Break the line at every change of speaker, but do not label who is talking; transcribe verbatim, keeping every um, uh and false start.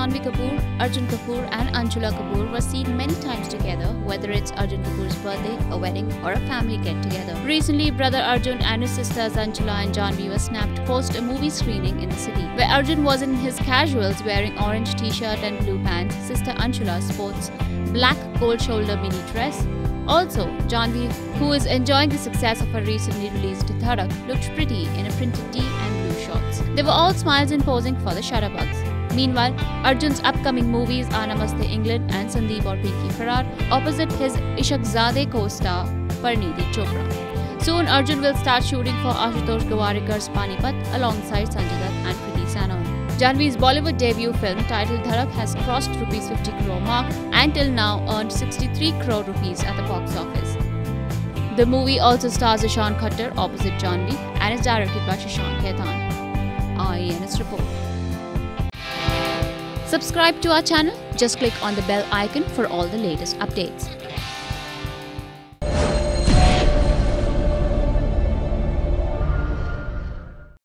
Janhvi Kapoor, Arjun Kapoor and Anshula Kapoor were seen many times together, whether it's Arjun Kapoor's birthday, a wedding or a family get-together. Recently, brother Arjun and his sisters Anshula and Janhvi were snapped post a movie screening in the city, where Arjun was in his casuals wearing orange t-shirt and blue pants. Sister Anshula sports black cold-shoulder mini dress. Also, Janhvi, who is enjoying the success of her recently released Dhadak, looked pretty in a printed tee and blue shorts. They were all smiles and posing for the shutterbugs. Meanwhile, Arjun's upcoming movies are Namaste England and Sandeep or Pinky Farrar opposite his Ishaqzade co-star Parneeti Chopra. Soon, Arjun will start shooting for Ashutosh Gowarikar's Panipat alongside Sanjay Dutt and Kriti Sanon. Janhvi's Bollywood debut film titled Dhadak has crossed rupees fifty crore mark and till now earned sixty-three crore rupees at the box office. The movie also stars Ishan Khattar opposite Janhvi and is directed by Shashank Khaitan. I E N S report. Subscribe to our channel. Just click on the bell icon for all the latest updates.